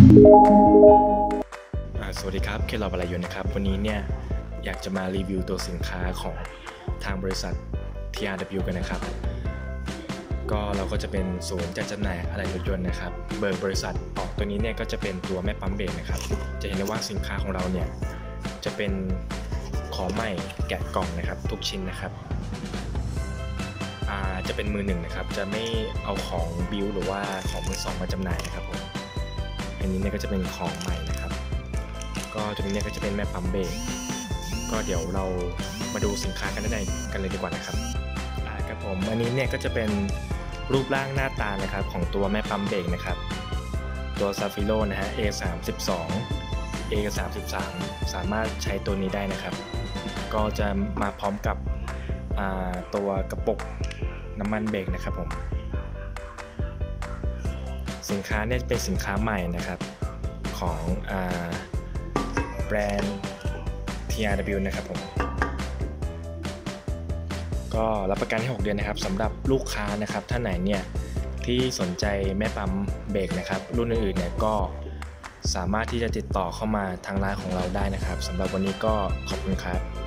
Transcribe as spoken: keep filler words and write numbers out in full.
สวัสดีครับเคลอบอะไรอยู่นะครับวันนี้เนี่ยอยากจะมารีวิวตัวสินค้าของทางบริษัท ที อาร์ ดับเบิลยู กันนะครับก็เราก็จะเป็นศูนย์จัดจำหน่ายอะไหล่รถยนต์นะครับเบิกบริษัทออกตัวนี้เนี่ยก็จะเป็นตัวแม่ปั๊มเบรกนะครับจะเห็นได้ว่าสินค้าของเราเนี่ยจะเป็นของใหม่แกะกล่องนะครับทุกชิ้นนะครับจะเป็นมือหนึ่งนะครับจะไม่เอาของบิวหรือว่าของมือสองมาจำหน่ายนะครับผมอันนี้เนี่ยก็จะเป็นของใหม่นะครับก็ตัวนี้เนี่ยก็จะเป็นแม่ปั๊มเบรกก็เดี๋ยวเรามาดูสินค้ากันได้กันเลยดีกว่านะครับอ่าครับผมอันนี้เนี่ยก็จะเป็นรูปร่างหน้าตานะครับของตัวแม่ปั๊มเบรกนะครับตัวซาฟิโ o นะฮะ เอ สามสิบสอง เอ สามสิบสาม สามารถใช้ตัวนี้ได้นะครับก็จะมาพร้อมกับตัวกระปุกน้ำมันเบรกนะครับผมสินค้าเนี่ยเป็นสินค้าใหม่นะครับของแบรนด์ ที อาร์ ดับเบิลยู นะครับผมก็รับประกันให้หกเดือนนะครับสำหรับลูกค้านะครับท่านไหนเนี่ยที่สนใจแม่ปั๊มเบรกนะครับรุ่นอื่นๆเนี่ยก็สามารถที่จะติดต่อเข้ามาทางไลน์ของเราได้นะครับสำหรับวันนี้ก็ขอบคุณครับ